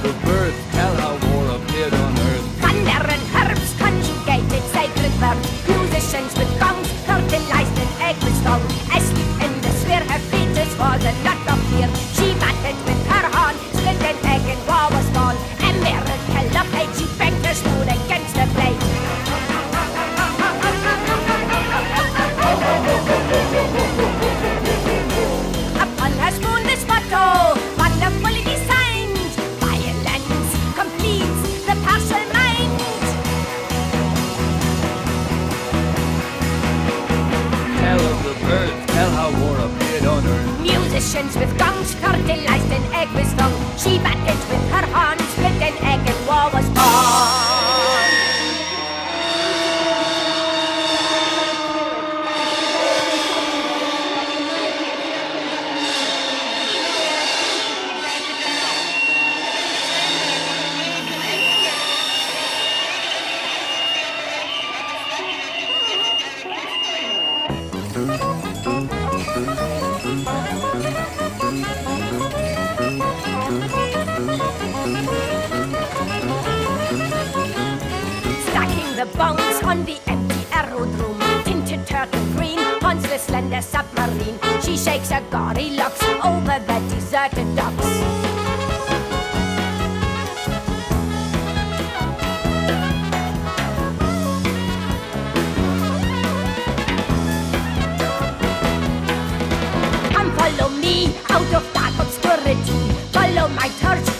the birth tell how war appeared on earth. Thunder and herbs conjugated sacred verbs. Musicians with gongs fertilized an egg with stone. Asleep in the sphere, her fetus was a nut of fear. She batted with her horn, split an egg and war was born. A miracle of hate, she banged her spoon against the blade. Upon her spoon this motto, wonderfully designed. Violence completes the partial mind. Tell of the birth, tell how war appeared on earth. Musicians with gongs fertilized an egg with stone. She batted with her horn, split an egg and war was born. Stacking the bones on the empty aerodrome. Tinted turtle green haunts the slender submarine. She shakes her gaudy locks over the deserted docks. Come follow me out of dark obscurity. Follow my torch